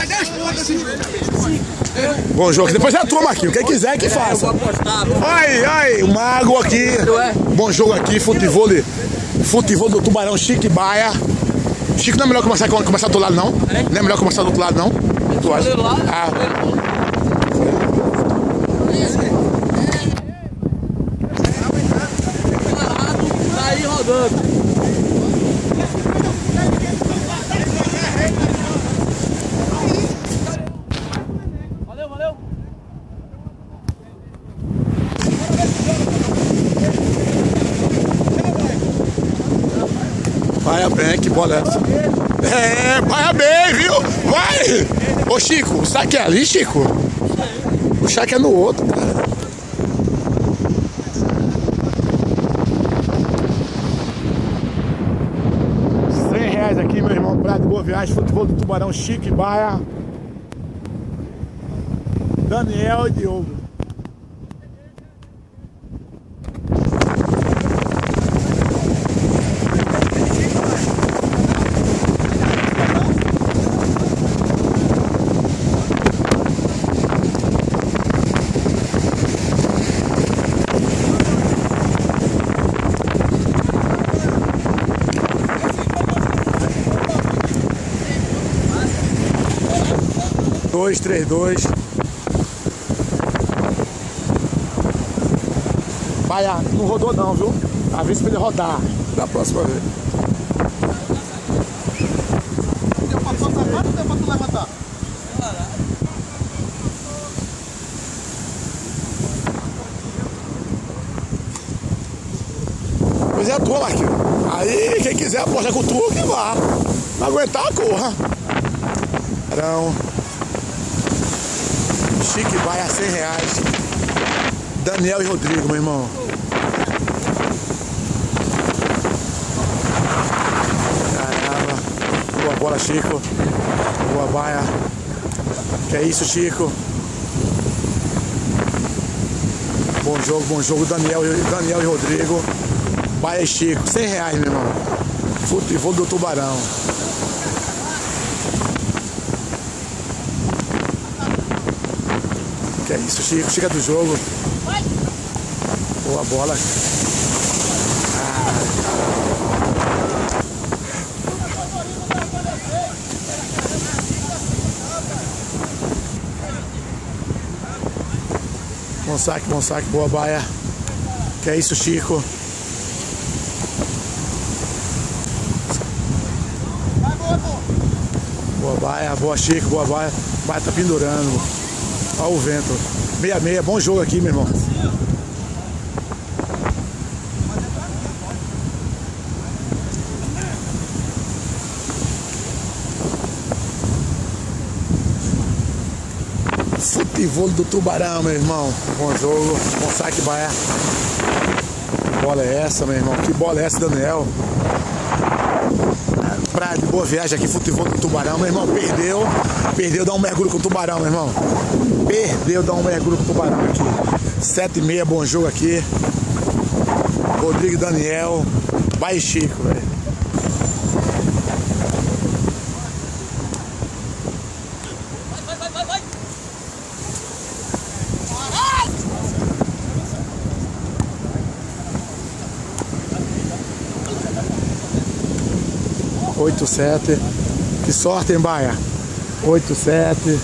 Bom jogo. Depois é a tua, Marquinhos. Quem quiser que faça. Ai, o Mago aqui. Bom jogo aqui, futebol do Tubarão, Chico e Baia. Chico, não é melhor começar do outro lado, não? Não é melhor começar do outro lado, não? Tu acha? Ah. Aí rodando. Valeu. Vai bem, que bola é essa? Vai bem, viu? Vai! Ô Chico, o saque é ali, Chico? O saque é no outro, cara. R$100 aqui, meu irmão, Praia de Boa Viagem, futebol do Tubarão, Chico e Baia. Daniel e Diogo. Dois, 3-2. Vai, não rodou não, viu? Avisa pra ele rodar da próxima vez. Deu pra tu levantar ou deu pra tu levantar? Pois é a tua, Marquinhos. Aí, quem quiser apostar com tu, que vá. Não aguentar, corra. Não. Chique vai a R$100. Daniel e Rodrigo, meu irmão. Caramba. Boa bola, Chico. Boa baia. Que é isso, Chico. Bom jogo, Daniel e Rodrigo. Baia e Chico. R$100, meu irmão. Futebol do Tubarão. Que é isso, Chico, chega do jogo. Boa bola. Bom saque, boa baia. Que é isso, Chico. Boa baia, boa Chico, boa baia. Baia tá pendurando. Olha o vento. 6-6, bom jogo aqui, meu irmão. Futebol do Tubarão, meu irmão. Bom jogo, bom saque, Baia. Que bola é essa, meu irmão? Que bola é essa, Daniel? Praia de Boa Viagem aqui, futebol do Tubarão, meu irmão. Perdeu, dá um mergulho com o Tubarão, meu irmão. Perdeu, dá um mergulho com o Tubarão aqui. 7-6, bom jogo aqui. Rodrigo e Daniel. Vai Chico, velho. Vai. 8-7. Que sorte, hein, Baia? 8-7.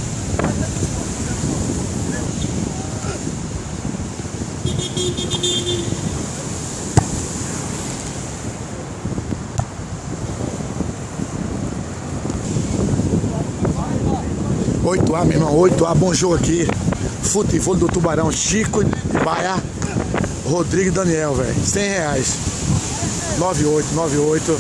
A, meu irmão, 8A, bom jogo aqui. Futebol do Tubarão, Chico e Baia, Rodrigo e Daniel, velho. R$100. 9-8.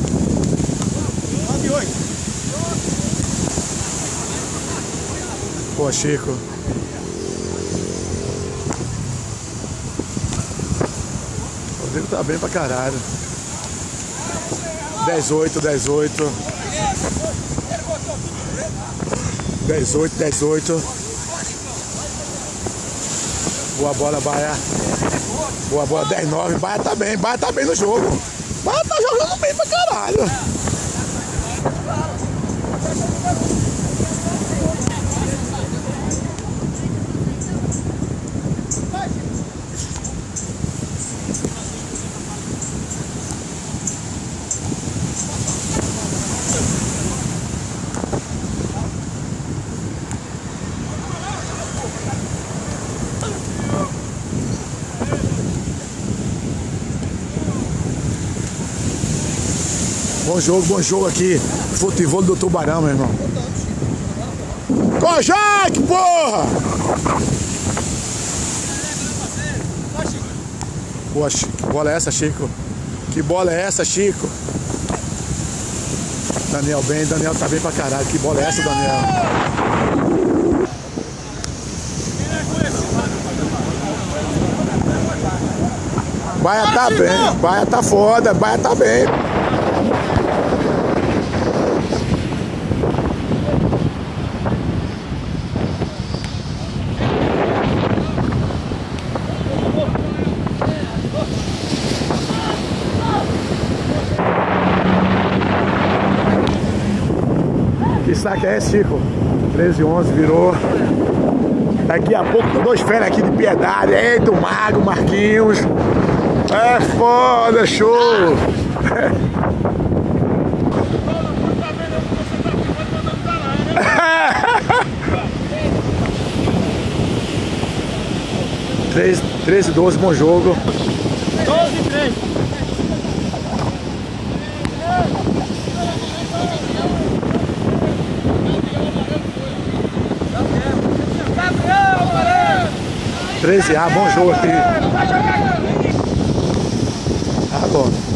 Pô, Chico. Rodrigo tá bem pra caralho. 10-8. 18. Boa bola, Baia. Boa bola, 10-9. Baia tá bem no jogo. Baia tá jogando bem pra caralho. Bom jogo aqui. Futebol do Tubarão, meu irmão. Kojak, porra! Boa, Chico. Que bola é essa, Chico? Que bola é essa, Chico? Daniel bem, Daniel tá bem pra caralho. Que bola é essa, Daniel? Baia tá bem, Baia tá foda, Baia tá bem. Que saque é esse, Chico? 13-11 virou. Daqui a pouco tem 2 férias aqui de piedade. Eita, o Mago, Marquinhos. É foda, show! 13-12, bom jogo. 12-3. Bom jogo aqui. Ah, bom.